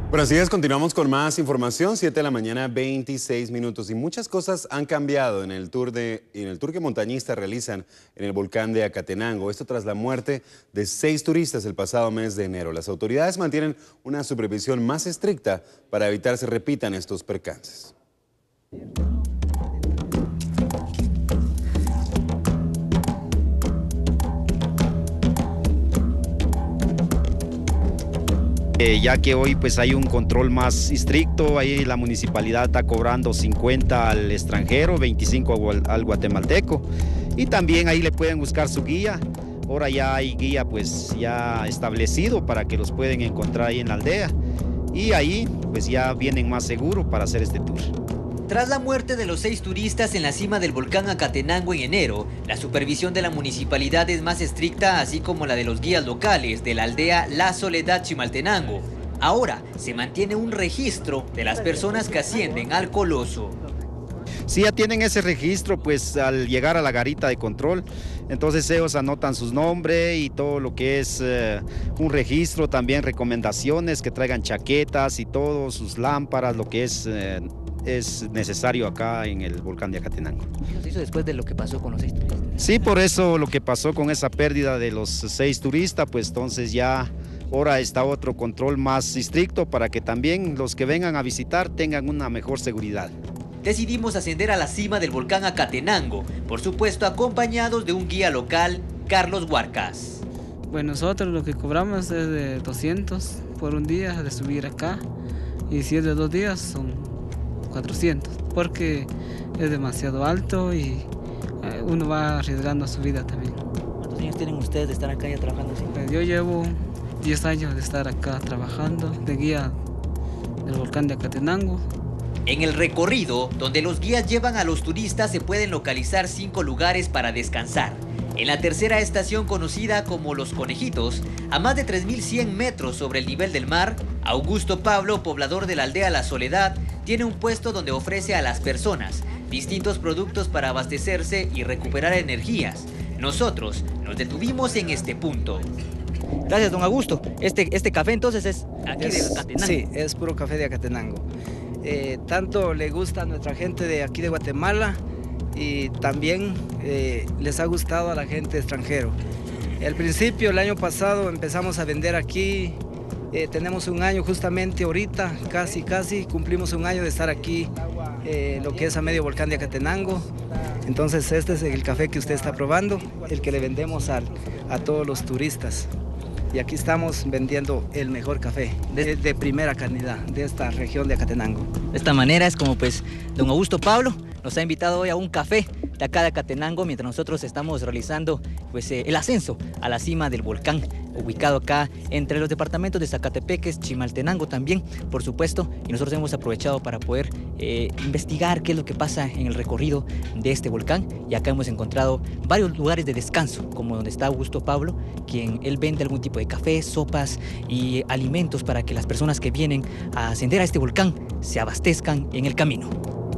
Bueno, así es, continuamos con más información, 7 de la mañana, 26 minutos. Y muchas cosas han cambiado en el tour que montañistas realizan en el volcán de Acatenango. Esto tras la muerte de 6 turistas el pasado mes de enero. Las autoridades mantienen una supervisión más estricta para evitar se repitan estos percances. Ya que hoy pues hay un control más estricto, ahí la municipalidad está cobrando 50 al extranjero, 25 al guatemalteco, y también ahí le pueden buscar su guía. Ahora ya hay guía pues ya establecido para que los pueden encontrar ahí en la aldea, y ahí pues ya vienen más seguros para hacer este tour. Tras la muerte de los 6 turistas en la cima del volcán Acatenango en enero, la supervisión de la municipalidad es más estricta, así como la de los guías locales de la aldea La Soledad Chimaltenango. Ahora se mantiene un registro de las personas que ascienden al coloso. Si ya tienen ese registro, pues al llegar a la garita de control, entonces ellos anotan sus nombres y todo lo que es un registro, también recomendaciones que traigan chaquetas y todo, sus lámparas, lo que es necesario acá en el volcán de Acatenango. ¿Qué se hizo después de lo que pasó con los 6 turistas? Sí, por eso lo que pasó con esa pérdida de los 6 turistas, pues entonces ya ahora está otro control más estricto para que también los que vengan a visitar tengan una mejor seguridad. Decidimos ascender a la cima del volcán Acatenango, por supuesto acompañados de un guía local, Carlos Huarcas. Bueno, nosotros lo que cobramos es de 200 por un día de subir acá, y si es de 2 días son 400, porque es demasiado alto y uno va arriesgando su vida también. ¿Cuántos años tienen ustedes de estar acá ya trabajando así? Yo llevo 10 años de estar acá trabajando de guía del volcán de Acatenango. En el recorrido, donde los guías llevan a los turistas, se pueden localizar 5 lugares para descansar. En la tercera estación, conocida como Los Conejitos, a más de 3.100 metros sobre el nivel del mar, Augusto Pablo, poblador de la aldea La Soledad, tiene un puesto donde ofrece a las personas distintos productos para abastecerse y recuperar energías. Nosotros nos detuvimos en este punto. Gracias, don Augusto. Este café entonces es aquí de Acatenango. Sí, es puro café de Acatenango. Tanto le gusta a nuestra gente de aquí de Guatemala y también les ha gustado a la gente extranjera. Al principio, el año pasado, empezamos a vender aquí. Tenemos un año justamente ahorita, casi cumplimos un año de estar aquí, lo que es a medio volcán de Acatenango. Entonces este es el café que usted está probando, el que le vendemos a todos los turistas. Y aquí estamos vendiendo el mejor café, de primera calidad, de esta región de Acatenango. De esta manera es como pues don Augusto Pablo nos ha invitado hoy a un café de acá de Acatenango, mientras nosotros estamos realizando pues el ascenso a la cima del volcán, ubicado acá entre los departamentos de Zacatepeques, Chimaltenango también, por supuesto, y nosotros hemos aprovechado para poder investigar qué es lo que pasa en el recorrido de este volcán, y acá hemos encontrado varios lugares de descanso, como donde está Augusto Pablo, quien él vende algún tipo de café, sopas y alimentos para que las personas que vienen a ascender a este volcán se abastezcan en el camino.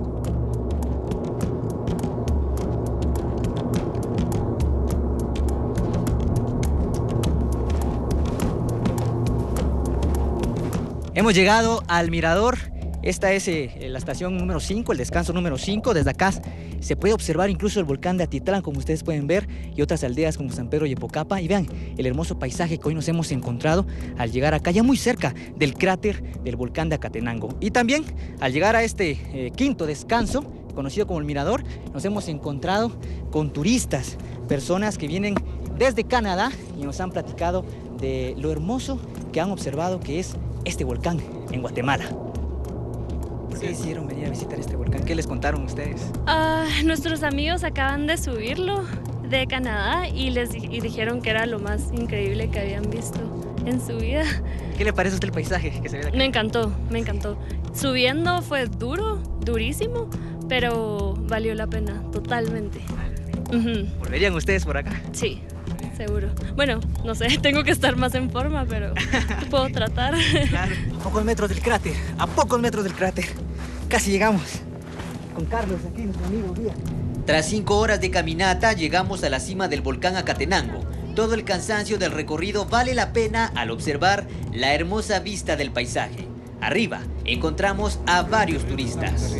Hemos llegado al mirador. Esta es la estación número 5, el descanso número 5. Desde acá se puede observar incluso el volcán de Atitlán, como ustedes pueden ver, y otras aldeas como San Pedro y Epocapa. Y vean el hermoso paisaje que hoy nos hemos encontrado al llegar acá, ya muy cerca del cráter del volcán de Acatenango. Y también al llegar a este quinto descanso, conocido como el mirador, nos hemos encontrado con turistas, personas que vienen desde Canadá y nos han platicado de lo hermoso que han observado que es este volcán en Guatemala. ¿Por qué decidieron venir a visitar este volcán? ¿Qué les contaron ustedes? Nuestros amigos acaban de subirlo de Canadá y dijeron que era lo más increíble que habían visto en su vida. ¿Qué le parece a usted el paisaje que se ve de acá? Me encantó. Subiendo fue durísimo, pero valió la pena totalmente. ¿Volverían ustedes por acá? Sí. Seguro. Bueno, no sé, tengo que estar más en forma, pero puedo tratar. Claro. A pocos metros del cráter. Casi llegamos. Con Carlos aquí, nuestro amigo guía. Tras 5 horas de caminata, llegamos a la cima del volcán Acatenango. Todo el cansancio del recorrido vale la pena al observar la hermosa vista del paisaje. Arriba encontramos a varios turistas.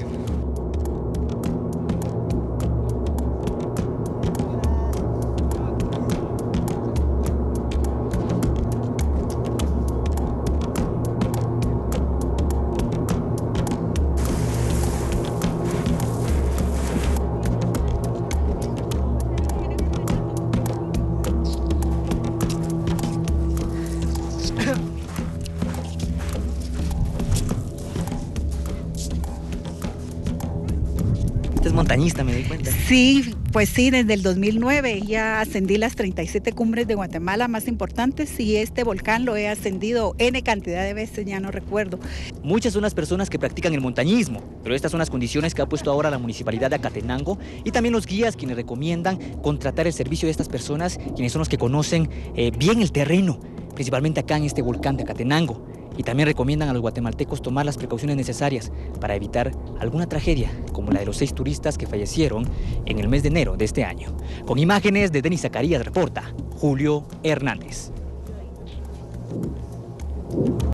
Usted es montañista, me doy cuenta. Sí, pues sí, desde el 2009 ya ascendí las 37 cumbres de Guatemala más importantes y este volcán lo he ascendido N cantidad de veces, ya no recuerdo. Muchas son las personas que practican el montañismo, pero estas son las condiciones que ha puesto ahora la Municipalidad de Acatenango y también los guías quienes recomiendan contratar el servicio de estas personas, quienes son los que conocen bien el terreno, principalmente acá en este volcán de Acatenango. Y también recomiendan a los guatemaltecos tomar las precauciones necesarias para evitar alguna tragedia, como la de los 6 turistas que fallecieron en el mes de enero de este año. Con imágenes de Denis Zacarías reporta Julio Hernández.